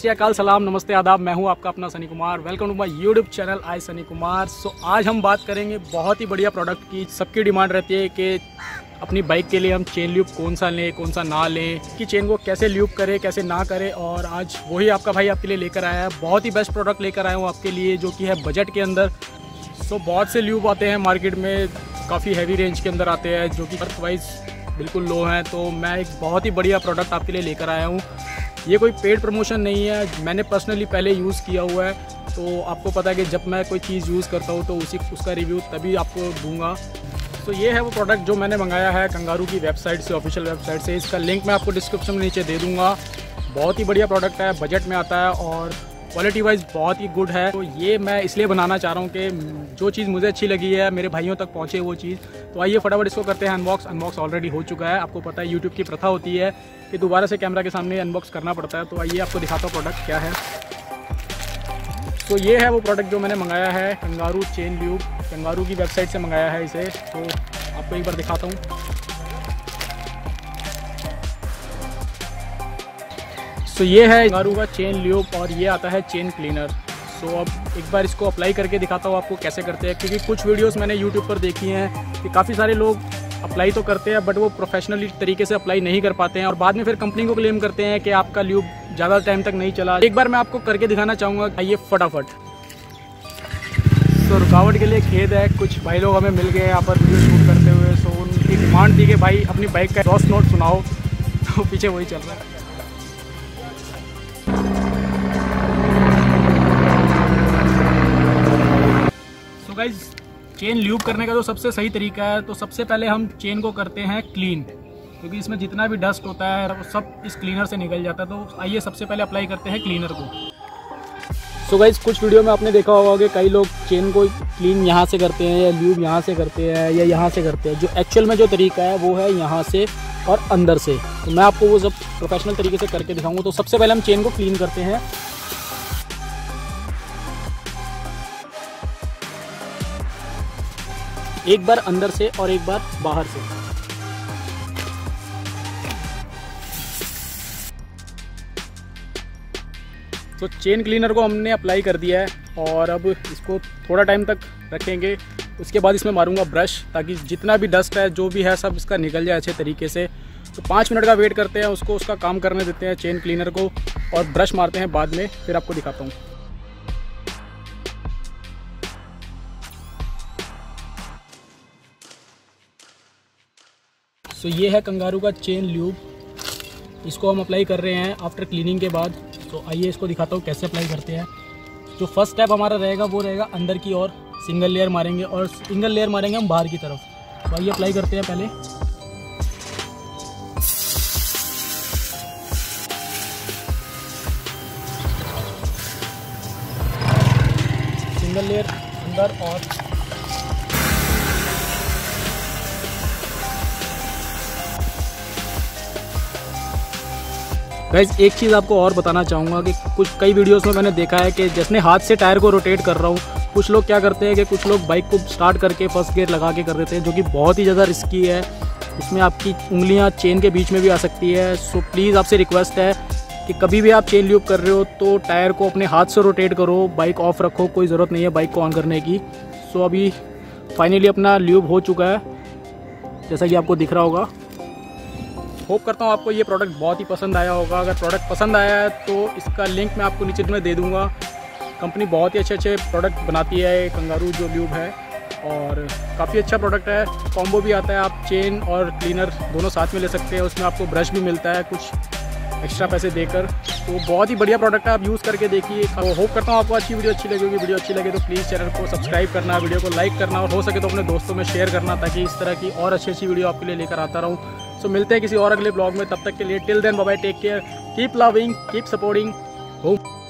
श्री अकाल, सलाम, नमस्ते, आदाब। मैं हूं आपका अपना Sunny Kumar. Welcome to my YouTube channel I Sunny Kumar. आज हम बात करेंगे बहुत ही बढ़िया प्रोडक्ट की। सबकी डिमांड रहती है कि अपनी बाइक के लिए हम चेन ल्यूब कौन सा लें, कौन सा ना लें, कि चेन को कैसे ल्यूब करें, कैसे ना करें। और आज वही आपका भाई आपके लिए लेकर आया है। बहुत ही बेस्ट प्रोडक्ट लेकर आया हूँ आपके लिए, जो कि है बजट के अंदर। बहुत से ल्यूब आते हैं मार्केट में, काफ़ी हैवी रेंज के अंदर आते हैं, जो कि वर्क वाइज बिल्कुल लो हैं। तो मैं एक बहुत ही बढ़िया प्रोडक्ट आपके लिए लेकर आया हूँ। ये कोई पेड प्रमोशन नहीं है, मैंने पर्सनली पहले यूज़ किया हुआ है। तो आपको पता है कि जब मैं कोई चीज़ यूज़ करता हूँ तो उसका रिव्यू तभी आपको दूंगा। तो ये है वो प्रोडक्ट जो मैंने मंगाया है कंगारू की वेबसाइट से, ऑफिशियल वेबसाइट से। इसका लिंक मैं आपको डिस्क्रिप्शन में नीचे दे दूँगा। बहुत ही बढ़िया प्रोडक्ट है, बजट में आता है और क्वालिटी वाइज बहुत ही गुड है। तो ये मैं इसलिए बनाना चाह रहा हूँ कि जो चीज़ मुझे अच्छी लगी है मेरे भाइयों तक पहुँचे वो चीज़। तो आइए फटाफट इसको करते हैं अनबॉक्स। अनबॉक्स ऑलरेडी हो चुका है। आपको पता है यूट्यूब की प्रथा होती है कि दोबारा से कैमरा के सामने अनबॉक्स करना पड़ता है। तो आइए आपको दिखाता हूँ प्रोडक्ट क्या है। तो ये है वो प्रोडक्ट जो मैंने मंगाया है, कंगारू चेन ल्यूब। कंगारू की वेबसाइट से मंगाया है इसे। तो आपको एक बार दिखाता हूँ। तो ये है कंगारू का चेन ल्यूब और ये आता है चेन क्लीनर। तो अब एक बार इसको अप्लाई करके दिखाता हूँ आपको कैसे करते हैं, क्योंकि कुछ वीडियोस मैंने यूट्यूब पर देखी हैं कि काफ़ी सारे लोग अप्लाई तो करते हैं बट वो प्रोफेशनली तरीके से अप्लाई नहीं कर पाते हैं और बाद में फिर कंपनी को क्लेम करते हैं कि आपका ल्यूब ज़्यादा टाइम तक नहीं चला। एक बार मैं आपको करके दिखाना चाहूँगा, आइए फटाफट। तो रुकावट के लिए खेद है, कुछ भाई लोग हमें मिल गए यहाँ पर वीडियो शूट करते हुए। सो उनकी डिमांड थी कि भाई अपनी बाइक का डॉस नोट सुनाओ, तो पीछे वही चल रहा है। तो गाइज, चेन ल्यूब करने का जो सबसे सही तरीका है, तो सबसे पहले हम चेन को करते हैं क्लीन, क्योंकि इसमें जितना भी डस्ट होता है वो सब इस क्लीनर से निकल जाता है। तो आइए सबसे पहले अप्लाई करते हैं क्लीनर को। सो गाइज, कुछ वीडियो में आपने देखा होगा कि कई लोग चेन को क्लीन यहाँ से करते हैं या ल्यूब यहाँ से करते हैं या यहाँ से करते हैं। जो एक्चुअल में जो तरीका है वो है यहाँ से और अंदर से। तो मैं आपको वो सब प्रोफेशनल तरीके से करके दिखाऊंगा। तो सबसे पहले हम चेन को क्लीन करते हैं। एक बार अंदर से और एक बार बाहर से। तो चेन क्लीनर को हमने अप्लाई कर दिया है और अब इसको थोड़ा टाइम तक रखेंगे। उसके बाद इसमें मारूंगा ब्रश, ताकि जितना भी डस्ट है जो भी है सब इसका निकल जाए अच्छे तरीके से। तो 5 मिनट का वेट करते हैं, उसको उसका काम करने देते हैं चेन क्लीनर को, और ब्रश मारते हैं बाद में, फिर आपको दिखाता हूँ। तो ये है कंगारू का चेन ल्यूब, इसको हम अप्लाई कर रहे हैं आफ्टर क्लीनिंग के बाद। तो आइए इसको दिखाता हूँ कैसे अप्लाई करते हैं। जो फर्स्ट स्टेप हमारा रहेगा वो रहेगा अंदर की ओर, सिंगल लेयर मारेंगे, और सिंगल लेयर मारेंगे हम बाहर की तरफ। तो आइए अप्लाई करते हैं पहले। सिंगल लेयर अंदर और गाइस, एक चीज़ आपको और बताना चाहूँगा कि कई वीडियोस में मैंने देखा है कि जैसे हाथ से टायर को रोटेट कर रहा हूँ, कुछ लोग क्या करते हैं कि कुछ लोग बाइक को स्टार्ट करके फर्स्ट गियर लगा के कर देते हैं, जो कि बहुत ही ज़्यादा रिस्की है। इसमें आपकी उंगलियाँ चेन के बीच में भी आ सकती है। सो प्लीज़ आपसे रिक्वेस्ट है कि कभी भी आप चेन ल्यूब कर रहे हो तो टायर को अपने हाथ से रोटेट करो, बाइक ऑफ रखो, कोई ज़रूरत नहीं है बाइक को ऑन करने की। सो अभी फाइनली अपना ल्यूब हो चुका है, जैसा कि आपको दिख रहा होगा। होप करता हूँ आपको ये प्रोडक्ट बहुत ही पसंद आया होगा। अगर प्रोडक्ट पसंद आया है तो इसका लिंक मैं आपको नीचे में दे दूँगा। कंपनी बहुत ही अच्छे प्रोडक्ट बनाती है, कंगारू जो ल्यूब है, और काफ़ी अच्छा प्रोडक्ट है। कॉम्बो भी आता है, आप चेन और क्लीनर दोनों साथ में ले सकते हैं। उसमें आपको ब्रश भी मिलता है कुछ एक्स्ट्रा पैसे देकर। तो बहुत ही बढ़िया प्रोडक्ट है, आप यूज़ करके देखिए। तो होप करता हूँ आपको वीडियो अच्छी लगेगी। वीडियो अच्छी लगे तो प्लीज़ चैनल को सब्सक्राइब करना, वीडियो को लाइक करना, और हो सके तो अपने दोस्तों में शेयर करना, ताकि इस तरह की और अच्छी वीडियो आपके लिए लेकर आता रहूँ। सो मिलते हैं किसी और अगले ब्लॉग में, तब तक के लिए till then bye bye, take care, keep loving, keep supporting home.